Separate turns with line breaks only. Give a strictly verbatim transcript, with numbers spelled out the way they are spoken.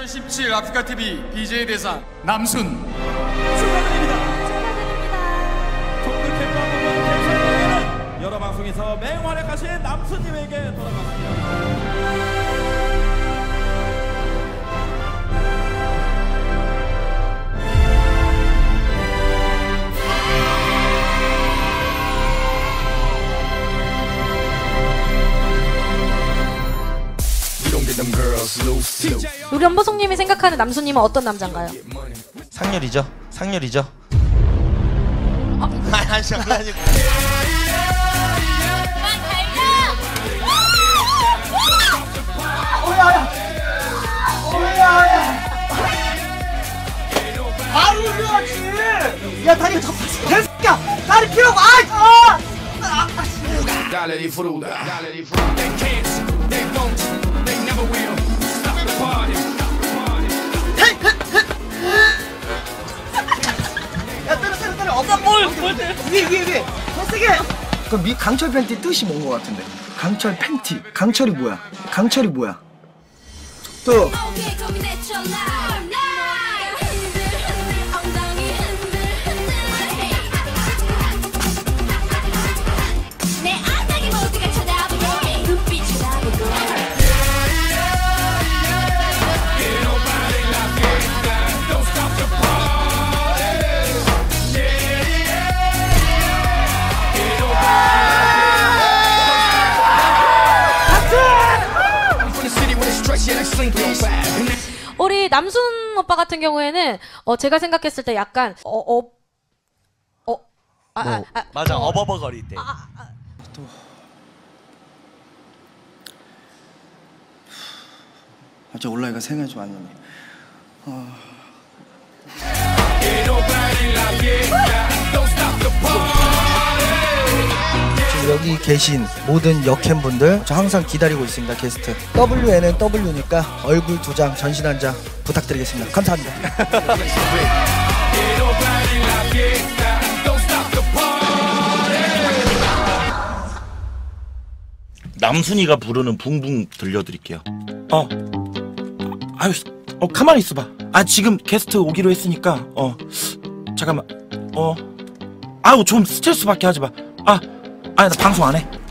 이천십칠 아프리카티비 비제이 대상 남순
축하드립니다. 정글 캠프 한번 대상에는 여러 방송에서 맹활약하신 남순님에게 돌아갔습니다.
우리 연보성님이 생각하는 남순님은 어떤 남잔가요?
상렬이죠. 상렬이죠. 어? 아니 장난이고.
오야야! 오야야! 바로 올려야지! 야 다리 접 개새끼야! 다리 피라고! 아! 아!
Dale disfruta, dale disfruta. They can't, they won't, they never will. Stop the party.
야 때려 때려 때려! 없어 뭘! 뭘 때려! 위에 위에 위에! 더 세게! 그 미 강철 팬티 뜻이 뭔 거 같은데? 강철 팬티. 강철이 뭐야? 강철이 뭐야? 또!
우리 남순 오빠 같은 경우에는 어 제가 생각했을 때 약간 어어 어 아 아
뭐,
아,
맞아.
어,
어버버거릴 때.
아, 아,
또 어제 올라이가 생각이 좀 안 나네. 아... 지금 여기 계신 모든 역캠분들 저 항상 기다리고 있습니다. 게스트 더블유엔은 더블유니까 얼굴 두 장, 전신 한 장 부탁드리겠습니다. 감사합니다.
남순이가 부르는 붕붕 들려드릴게요. 어, 아유, 어 가만히 있어봐. 아 지금 게스트 오기로 했으니까 어 잠깐만. 어, 아우 좀 스트레스 받게 하지 마. 아, 아니 나 방송 안 해.